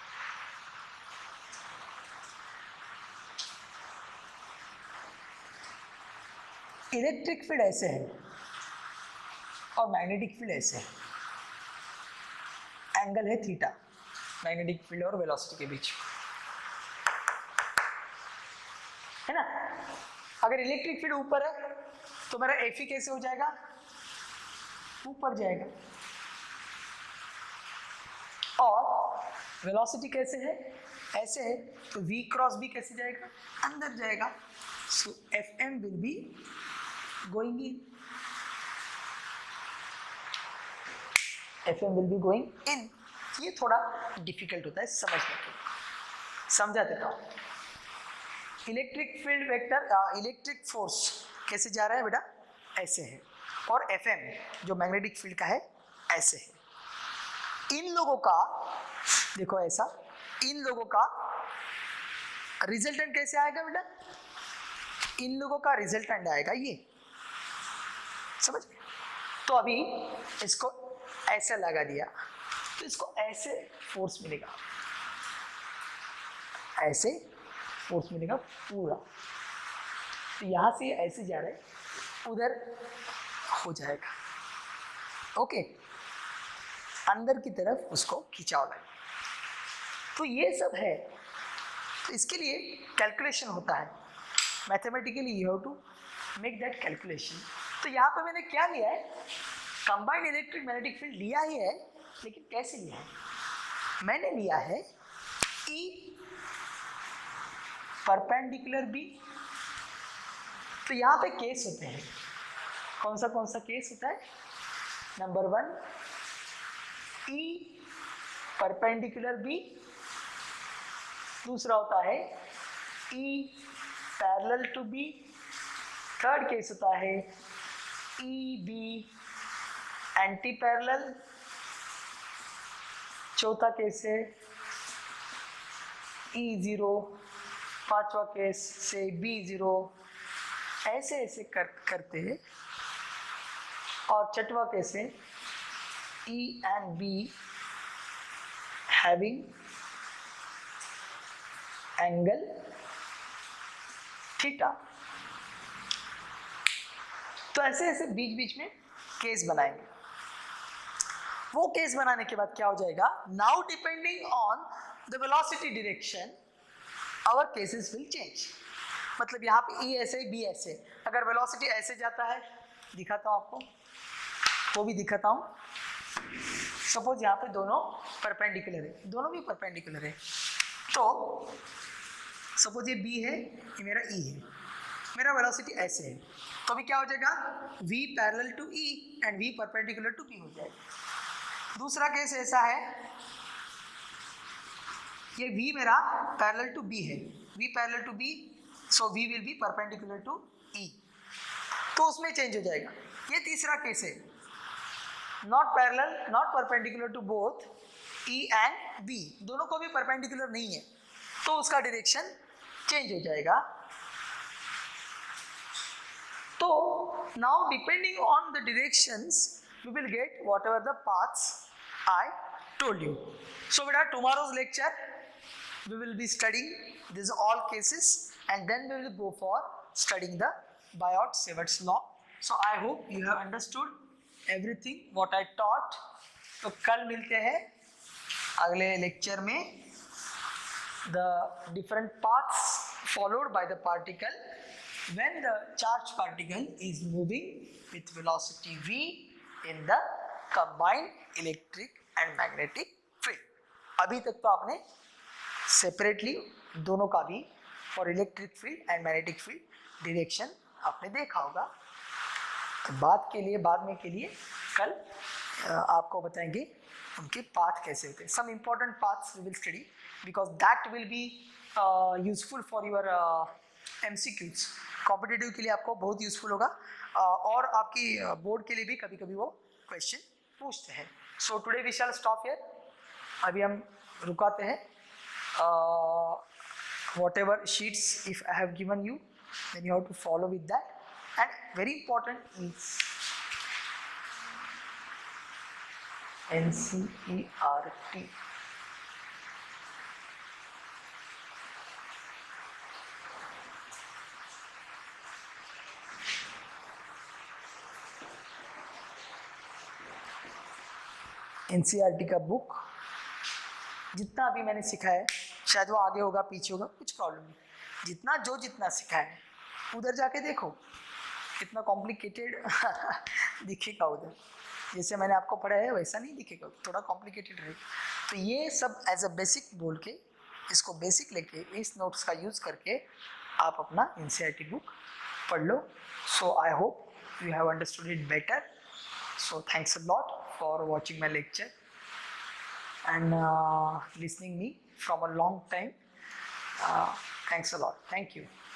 इलेक्ट्रिक फील्ड ऐसे है और मैग्नेटिक फील्ड ऐसे है. एंगल है थीटा मैग्नेटिक फील्ड और वेलोसिटी के बीच, है ना. अगर इलेक्ट्रिक फील्ड ऊपर है तो मेरा Fe कैसे हो जाएगा, ऊपर जाएगा. और वेलोसिटी कैसे है, ऐसे है, तो V क्रॉस भी कैसे जाएगा, अंदर जाएगा. So FM will be going in, FM will be going in. ये थोड़ा डिफिकल्ट होता है समझने के लिए, समझा देता हूँ. Electric field vector, electric force कैसे जा रहा है बेटा, ऐसे है. और FM जो मैग्नेटिक फील्ड का है ऐसे है. इन लोगों का देखो ऐसा, इन लोगों का रिजल्टेंट कैसे आएगा बेटा, इन लोगों का रिजल्टेंट आएगा ये, समझ. तो अभी इसको ऐसे लगा दिया तो इसको ऐसे फोर्स मिलेगा, ऐसे फोर्स मिलेगा पूरा. तो यहां से ऐसे जा रहे उधर हो जाएगा. ओके, अंदर की तरफ उसको खिंचाव लगे. तो ये सब है. तो इसके लिए कैलकुलेशन होता है, mathematically you have to make that calculation. तो यहाँ पे मैंने क्या लिया है, कंबाइंड इलेक्ट्रिक मैग्नेटिक फील्ड लिया ही है, लेकिन कैसे लिया है, मैंने लिया है E परपेंडिकुलर B. तो यहाँ पे केस होते हैं, कौन सा केस होता है, नंबर 1 E परपेंडिकुलर B, दूसरा होता है E parallel to B, third case होता है E B एंटी पैरेलल, चौथा केस है E0, पांचवा केस से B0, ऐसे ऐसे करते हैं। और छठवा केस है E and B having angle theta. तो ऐसे ऐसे बीच बीच में केस बनाएंगे। वो केस बनाने के बाद क्या हो जाएगा, now depending on the velocity direction our cases will change. मतलब यहाँ पे E ऐसे B ऐसे, अगर वेलोसिटी ऐसे जाता है, दिखाता हूँ आपको, वो भी दिखाता हूँ। सपोज यहाँ पे दोनों परपेंडिकुलर है, दोनों भी परपेंडिकुलर है, तो सपोज ये B है, ये मेरा E है, मेरा वेलोसिटी ऐसे है, तो अभी क्या हो जाएगा, V parallel to E and V perpendicular to B हो जाएगा। दूसरा केस ऐसा है, ये V मेरा पैरेलल टू B है, V parallel to B, so V will be perpendicular to E, तो उसमें चेंज हो जाएगा। ये तीसरा केस है, not parallel, not perpendicular to both E and B, दोनों को भी परपेंडिकुलर नहीं है, तो उसका डायरेक्शन चेंज हो जाएगा। तो now depending on the directions we will get whatever the paths I told you. So बेटा tomorrow's lecture we will be studying these all cases and then we will go for studying the Biot-Savart's law. So I hope you have understood everything what I taught. तो कल मिलते हैं अगले lecture में, the different paths followed by the particle when the charged particle is moving with velocity v in the combined electric and magnetic field. अभी तक तो आपने सेपरेटली दोनों का भी for electric field and magnetic field direction आपने देखा होगा। बाद में के लिए कल आपको बताएंगे उनके पाथ कैसे होते हैं। Some important paths we will study because that will be useful for your MCQs। Competitive के लिए आपको बहुत यूजफुल होगा और आपकी बोर्ड के लिए भी कभी कभी वो क्वेश्चन पूछते हैं। So today we shall stop here, अभी हम रुकाते हैं। Whatever sheets if I have given you, then you have to follow with that, and very important is NCERT. NCERT का बुक जितना अभी मैंने सिखाया है, शायद वो आगे होगा पीछे होगा, कुछ प्रॉब्लम नहीं, जितना सिखा है उधर जाके देखो, कितना कॉम्प्लिकेटेड दिखेगा उधर, जैसे मैंने आपको पढ़ाया है वैसा नहीं दिखेगा, थोड़ा कॉम्प्लिकेटेड रहेगा। तो ये सब एज अ बेसिक बोल के, इसको बेसिक लेके इस नोट्स का यूज़ करके आप अपना NCERT बुक पढ़ लो। So I hope you have understood it better. So thanks a lot for watching my lecture and listening me from a long time. Thanks a lot. Thank you.